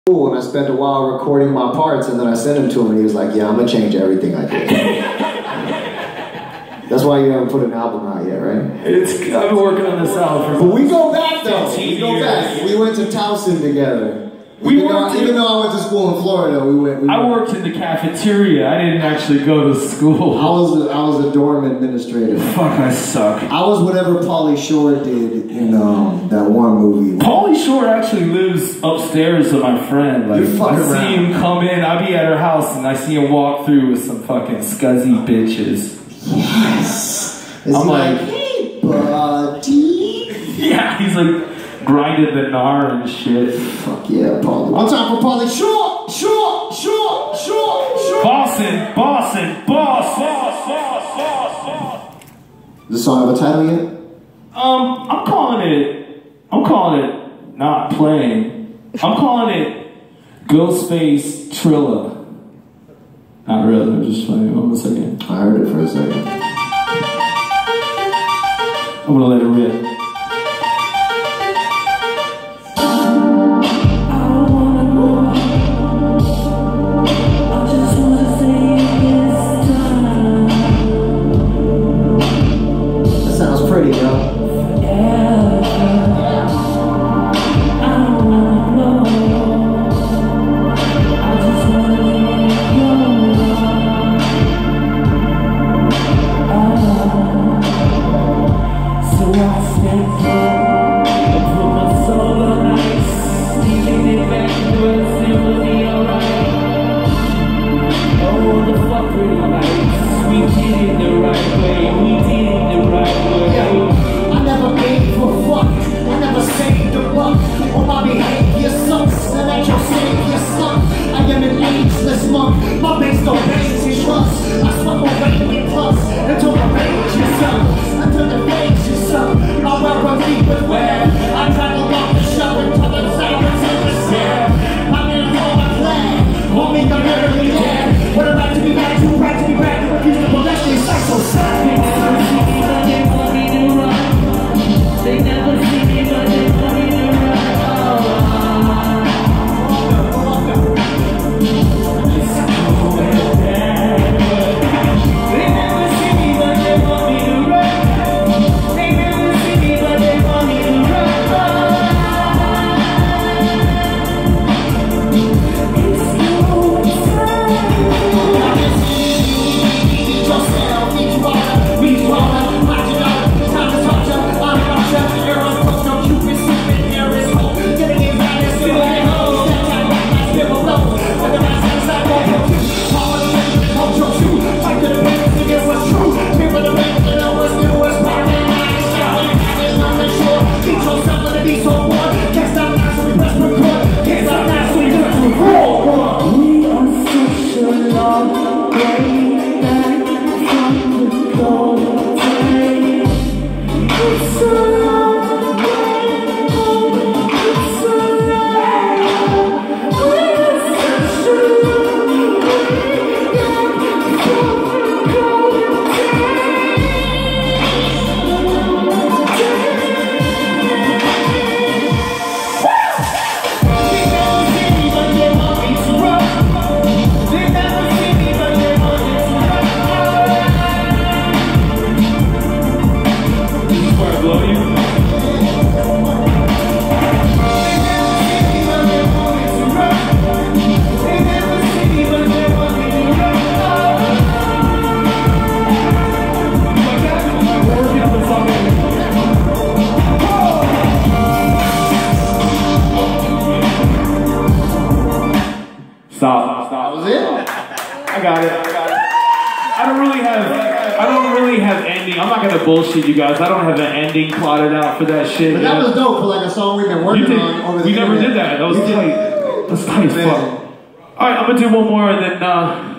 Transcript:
and I spent a while recording my parts, and then I sent him to him, and he was like, yeah, I'm gonna change everything I did. That's why you haven't put an album out yet, right? I've been working on this album for... But we go back, though. We go years. back. We went to Towson together. Even though I went to school in Florida, we went. I worked in the cafeteria. I didn't actually go to school. I was a dorm administrator. Fuck, I suck. I was whatever Pauly Shore did in that one movie. Pauly Shore actually lives upstairs with my friend. Like, I see him come in. I be at her house and I see him walk through with some fucking scuzzy bitches. Yes. I'm like, hey, buddy. Yeah, he's like grinded the gnar and shit. Fuck yeah, Pauly. One time for Pauly Shore. Boston. Does the song have a title yet? I'm calling it not playing. I'm calling it Ghostface Trilla. Not really, I'm just playing. Hold on a second. I heard it for a second. I'm gonna let it rip. Pretty, yo. Stop. That was it? I got it. I don't really have ending. I'm not gonna bullshit you guys. I don't have an ending plotted out for that shit. But that was dope for like a song we've been working on over the We never did that. That was tight. That's tight as fuck. Alright, I'm gonna do one more and then